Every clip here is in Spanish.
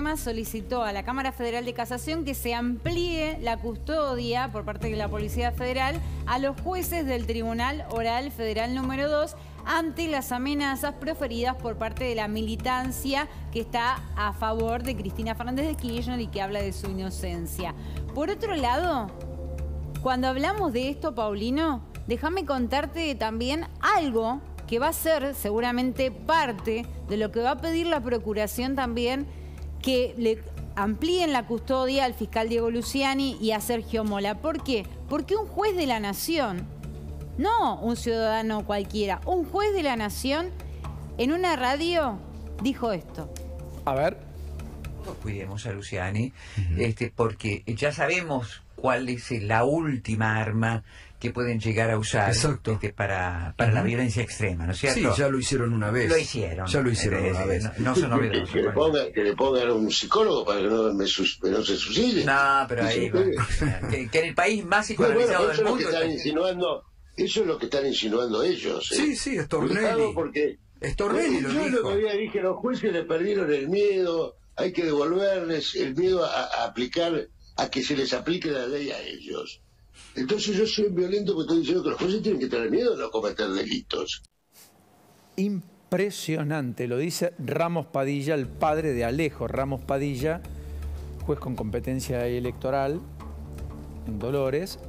Armas solicitó a la Cámara Federal de Casación que se amplíe la custodia por parte de la Policía Federal a los jueces del Tribunal Oral Federal número 2 ante las amenazas proferidas por parte de la militancia que está a favor de Cristina Fernández de Kirchner y que habla de su inocencia. Por otro lado, cuando hablamos de esto, Paulino, déjame contarte también algo que va a ser seguramente parte de lo que va a pedir la Procuración también, que le amplíen la custodia al fiscal Diego Luciani y a Sergio Mola. ¿Por qué? Porque un juez de la Nación, no un ciudadano cualquiera, un juez de la Nación en una radio dijo esto. A ver. Cuidemos a Luciani, porque ya sabemos cuál es la última arma que pueden llegar a usar para la violencia extrema, ¿no es cierto? Sí, ya lo hicieron una vez. Lo hicieron. Ya lo hicieron una vez. No son novedosos. Que le pongan un psicólogo para que no se suicide. No, pero ahí que en el país más psicoanalizado del mundo... Eso es lo que están insinuando ellos. Sí, sí, es Tornelli. Es Tornelli lo dijo. Yo lo que había dije, los jueces le perdieron el miedo, hay que devolverles el miedo a que se les aplique la ley a ellos. Entonces yo soy violento porque estoy diciendo que los jueces tienen que tener miedo de no cometer delitos. Impresionante, lo dice Ramos Padilla, el padre de Alejo Ramos Padilla, juez con competencia electoral en Dolores.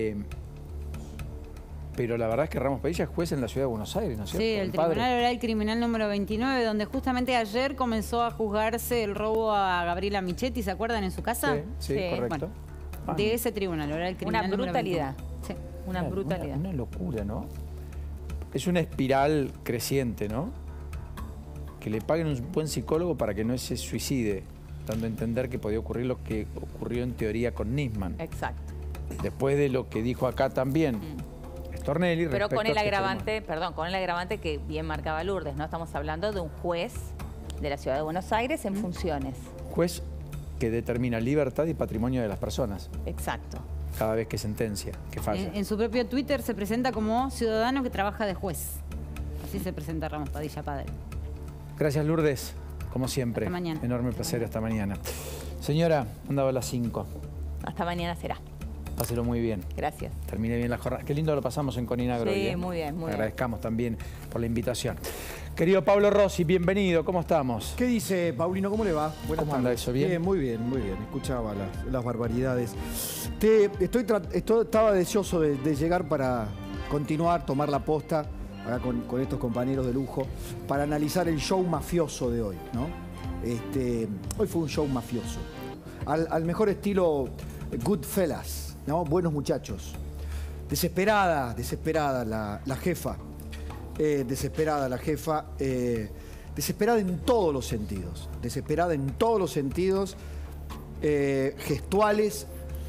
Pero la verdad es que Ramos Padilla es juez en la ciudad de Buenos Aires, ¿no es cierto? Sí, el Tribunal Oral Criminal número 29, donde justamente ayer comenzó a juzgarse el robo a Gabriela Michetti, ¿se acuerdan? En su casa. Sí, correcto. Bueno, de ese Tribunal Oral Criminal. Una brutalidad. Sí. Una brutalidad. Una locura, ¿no? Es una espiral creciente, ¿no? Que le paguen un buen psicólogo para que no se suicide, dando a entender que podía ocurrir lo que ocurrió en teoría con Nisman. Exacto. Después de lo que dijo acá también Tornelli. Pero con el agravante, con el agravante que bien marcaba Lourdes, ¿no? Estamos hablando de un juez de la ciudad de Buenos Aires en funciones. Juez que determina libertad y patrimonio de las personas. Exacto. Cada vez que sentencia, que falla. En su propio Twitter se presenta como ciudadano que trabaja de juez. Así se presenta Ramos Padilla padre. Gracias, Lourdes. Como siempre. Hasta mañana. Enorme placer. Hasta mañana. Señora, andaba a las 5. Hasta mañana será. Páselo muy bien. Gracias. Termine bien la jornada. Qué lindo lo pasamos en Coninagro. Sí, muy bien, muy bien. Agradezcamos también por la invitación. Querido Pablo Rossi, bienvenido. ¿Cómo estamos? ¿Qué dice Paulino? ¿Cómo le va? Buenas ¿Cómo anda eso? ¿Bien? Bien, muy bien, muy bien. Escuchaba las barbaridades. Estaba deseoso de llegar para continuar, tomar la posta acá con estos compañeros de lujo, para analizar el show mafioso de hoy, ¿no? Hoy fue un show mafioso. Al mejor estilo Goodfellas, ¿no? Buenos muchachos. Desesperada la jefa. Desesperada la jefa. Desesperada en todos los sentidos. Desesperada en todos los sentidos. Gestuales.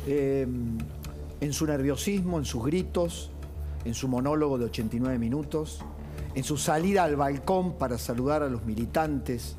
En su nerviosismo, en sus gritos. En su monólogo de 89 minutos. En su salida al balcón para saludar a los militantes.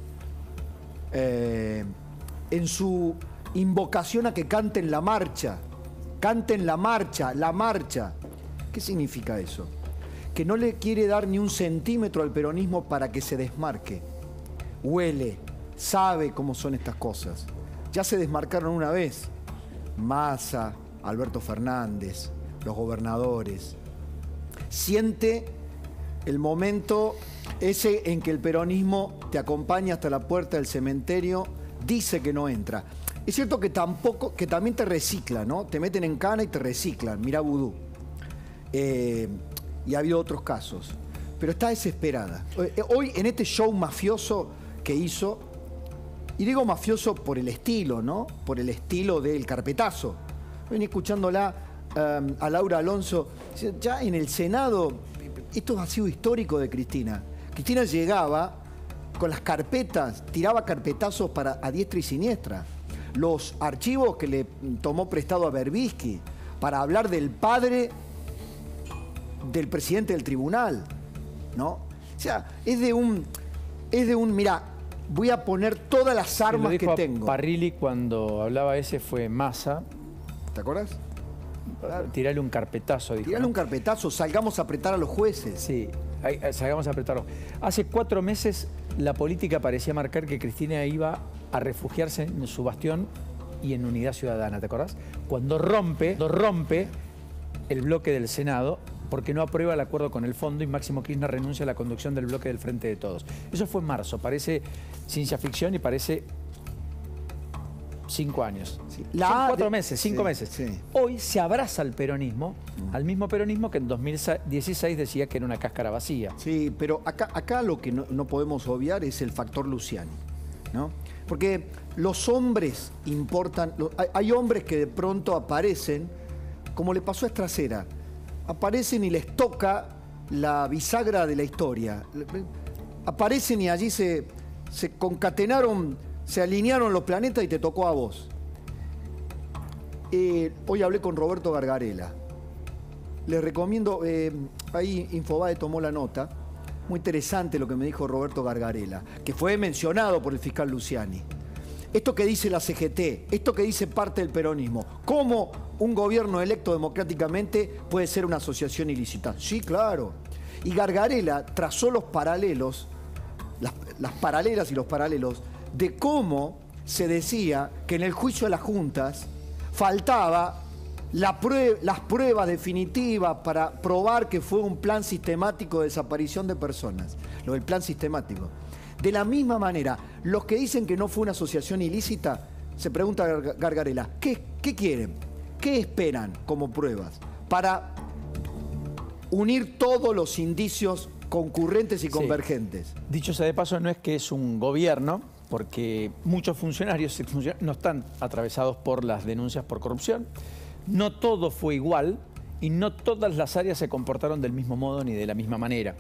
En su invocación a que canten la marcha. Canten la marcha, la marcha. ¿Qué significa eso? Que no le quiere dar ni un centímetro al peronismo para que se desmarque. Huele, sabe cómo son estas cosas. Ya se desmarcaron una vez. Massa, Alberto Fernández, los gobernadores. Siente el momento ese en que el peronismo te acompaña hasta la puerta del cementerio, dice que no entra. Es cierto que también te reciclan, ¿no? Te meten en cana y te reciclan. Mirá Vudú. Y ha habido otros casos. Pero está desesperada. Hoy, en este show mafioso que hizo, y digo mafioso por el estilo, ¿no? Por el estilo del carpetazo. Venía escuchándola a Laura Alonso. Ya en el Senado, esto ha sido histórico de Cristina. Cristina llegaba con las carpetas, tiraba carpetazos a diestra y siniestra. Los archivos que le tomó prestado a Berbisky para hablar del padre del presidente del tribunal, ¿no? O sea, es de un, mirá, voy a poner todas las armas que tengo. Parrilli cuando hablaba fue Massa. ¿Te acuerdas? Tirarle un carpetazo, dijo. Tirarle un carpetazo, salgamos a apretar a los jueces. Sí, salgamos a apretarlos. Hace 4 meses la política parecía marcar que Cristina iba a refugiarse en su bastión y en Unidad Ciudadana, ¿te acordás? Cuando rompe el bloque del Senado porque no aprueba el acuerdo con el fondo y Máximo Kirchner renuncia a la conducción del bloque del Frente de Todos. Eso fue en marzo, parece ciencia ficción y parece 5 años. Sí. Son 4 meses, 5 meses. Sí. Hoy se abraza al peronismo, al mismo peronismo que en 2016 decía que era una cáscara vacía. Sí, pero acá lo que no podemos obviar es el factor Luciani, ¿no? Porque los hombres importan, hay hombres que de pronto aparecen, como le pasó a Estracera, aparecen y les toca la bisagra de la historia. Aparecen y allí se concatenaron, se alinearon los planetas y te tocó a vos. Hoy hablé con Roberto Gargarella. Les recomiendo, ahí Infobae tomó la nota. Muy interesante lo que me dijo Roberto Gargarella, que fue mencionado por el fiscal Luciani. Esto que dice la CGT, esto que dice parte del peronismo, ¿cómo un gobierno electo democráticamente puede ser una asociación ilícita? Sí, claro. Y Gargarella trazó los paralelos, las paralelas y los paralelos, de cómo se decía que en el juicio de las juntas faltaba las pruebas definitivas para probar que fue un plan sistemático de desaparición de personas. Lo del plan sistemático. De la misma manera, los que dicen que no fue una asociación ilícita, se pregunta Gargarella, ¿qué quieren? ¿Qué esperan como pruebas? Para unir todos los indicios concurrentes y convergentes. Dicho sea de paso, no es que es un gobierno, porque muchos funcionarios no están atravesados por las denuncias por corrupción. No todo fue igual y no todas las áreas se comportaron del mismo modo ni de la misma manera.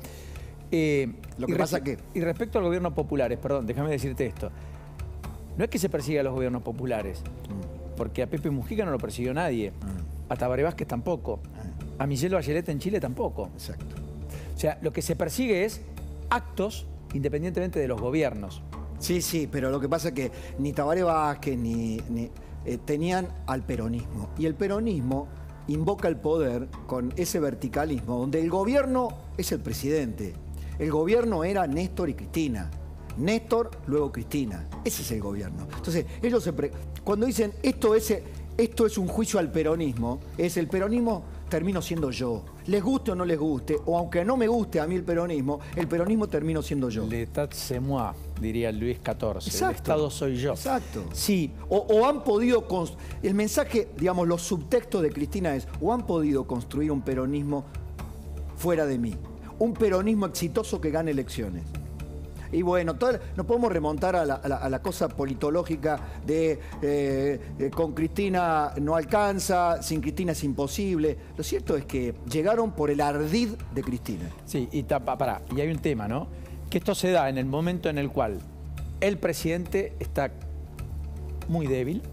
Lo que pasa que... Y respecto a los gobiernos populares, perdón, déjame decirte esto. No es que se persiga a los gobiernos populares, porque a Pepe Mujica no lo persiguió nadie, a Tabaré Vázquez tampoco, a Michelle Bachelet en Chile tampoco. Exacto. O sea, lo que se persigue es actos independientemente de los gobiernos. Sí, sí, pero lo que pasa es que ni Tabaré Vázquez ni tenían al peronismo. Y el peronismo invoca el poder con ese verticalismo, donde el gobierno es el presidente. El gobierno era Néstor y Cristina. Néstor, luego Cristina. Ese es el gobierno. Entonces, ellos cuando dicen esto es un juicio al peronismo, es el peronismo termino siendo yo. Les guste o no les guste, o aunque no me guste a mí el peronismo termino siendo yo. L'état c'est moi, diría Luis XIV. Exacto. El Estado soy yo. Exacto. Sí. O han podido... El mensaje, digamos, los subtextos de Cristina es, o han podido construir un peronismo fuera de mí. Un peronismo exitoso que gane elecciones. Y bueno, no podemos remontar a la cosa politológica de con Cristina no alcanza, sin Cristina es imposible. Lo cierto es que llegaron por el ardid de Cristina. Sí, y hay un tema, ¿no? Que esto se da en el momento en el cual el presidente está muy débil,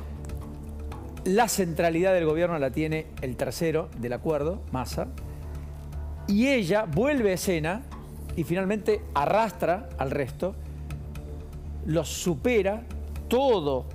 la centralidad del gobierno la tiene el tercero del acuerdo, Massa, y ella vuelve a escena y finalmente arrastra al resto, los supera, todo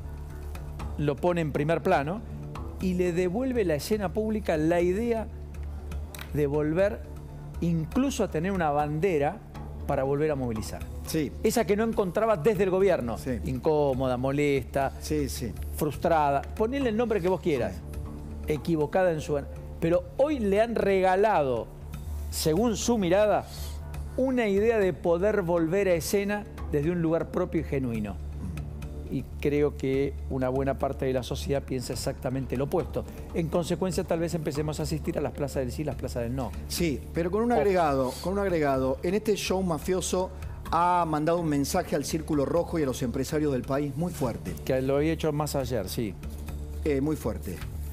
lo pone en primer plano y le devuelve la escena pública la idea de volver incluso a tener una bandera para volver a movilizar. Sí. Esa que no encontraba desde el gobierno. Sí. Incómoda, molesta, frustrada. Ponele el nombre que vos quieras. Sí. Equivocada en su... Pero hoy le han regalado, según su mirada, una idea de poder volver a escena desde un lugar propio y genuino. Y creo que una buena parte de la sociedad piensa exactamente lo opuesto. En consecuencia, tal vez empecemos a asistir a las plazas del sí y las plazas del no. Sí, pero con un agregado. En este show mafioso ha mandado un mensaje al Círculo Rojo y a los empresarios del país muy fuerte. Que lo había hecho más ayer, sí. Muy fuerte.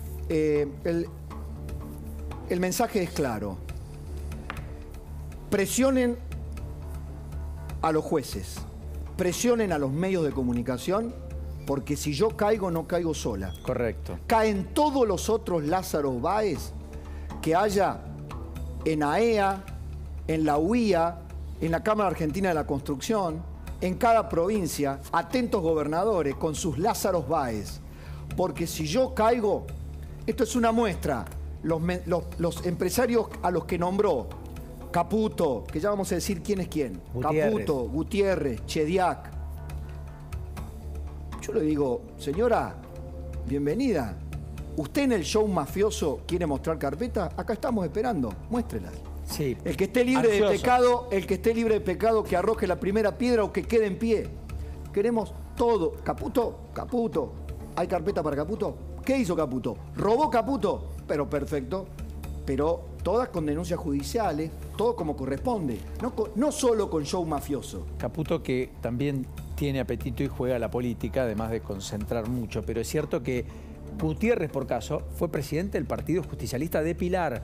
El mensaje es claro. Presionen a los jueces, presionen a los medios de comunicación, porque si yo caigo, no caigo sola. Correcto. Caen todos los otros Lázaro Báez que haya en AEA, en la UIA, en la Cámara Argentina de la Construcción, en cada provincia, atentos gobernadores con sus Lázaros Báez. Porque si yo caigo, esto es una muestra, los empresarios a los que nombró, Caputo, que ya vamos a decir quién es quién. Gutiérrez. Caputo, Gutiérrez, Chediak. Yo le digo, señora, bienvenida. ¿Usted en el show mafioso quiere mostrar carpeta? Acá estamos esperando, muéstrelas. Sí. El que esté libre Ansioso. de pecado, el que esté libre de pecado, que arroje la primera piedra o que quede en pie. Queremos todo. Caputo, Caputo. ¿Hay carpeta para Caputo? ¿Qué hizo Caputo? ¿Robó Caputo? Pero perfecto. Pero todas con denuncias judiciales, todo como corresponde. No solo con show mafioso. Caputo, que también tiene apetito y juega a la política, además de concentrar mucho. Pero es cierto que Gutiérrez, por caso, fue presidente del Partido Justicialista de Pilar.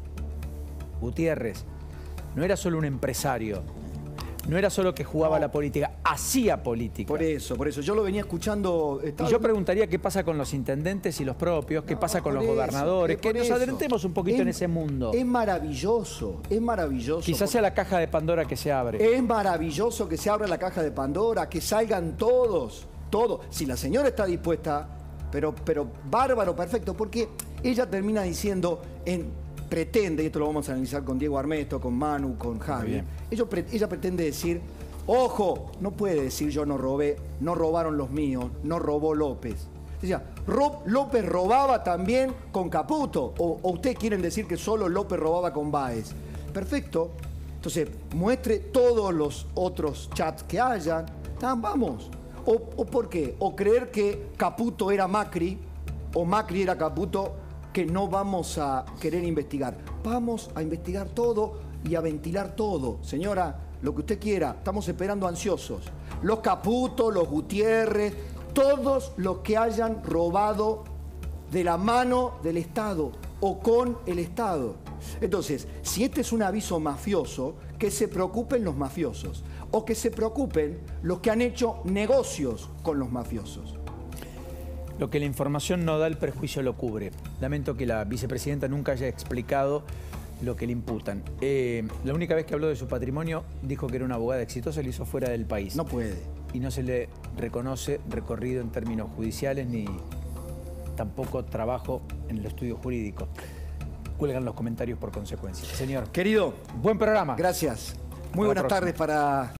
Gutiérrez no era solo un empresario, no era solo que jugaba a la política, hacía política. Por eso, yo lo venía escuchando. Y yo preguntaría qué pasa con los intendentes y los propios, qué pasa con los gobernadores, que nos adentremos un poquito en ese mundo. Es maravilloso, es maravilloso. Quizás sea la caja de Pandora que se abre. Es maravilloso que se abra la caja de Pandora, que salgan todos. Si la señora está dispuesta, pero bárbaro, perfecto, porque ella termina diciendo, pretende, y esto lo vamos a analizar con Diego Armesto, con Manu, con Javi, ella pretende decir, ojo, no puede decir yo no robé, no robaron los míos, no robó López. Decía, López robaba también con Caputo, o ustedes quieren decir que solo López robaba con Báez. Perfecto, entonces muestre todos los otros chats que hayan, vamos. ¿O por qué? O creer que Caputo era Macri, o Macri era Caputo, que no vamos a querer investigar. Vamos a investigar todo y a ventilar todo. Señora, lo que usted quiera, estamos esperando ansiosos. Los Caputo, los Gutiérrez, todos los que hayan robado de la mano del Estado o con el Estado. Entonces, si este es un aviso mafioso, que se preocupen los mafiosos o que se preocupen los que han hecho negocios con los mafiosos. Lo que la información no da, el perjuicio lo cubre. Lamento que la vicepresidenta nunca haya explicado lo que le imputan. La única vez que habló de su patrimonio, dijo que era una abogada exitosa y lo hizo fuera del país. No puede. Y no se le reconoce recorrido en términos judiciales ni tampoco trabajo en el estudio jurídico. Cuelgan los comentarios por consecuencia. Señor. Querido. Buen programa. Gracias. Muy buenas tardes para...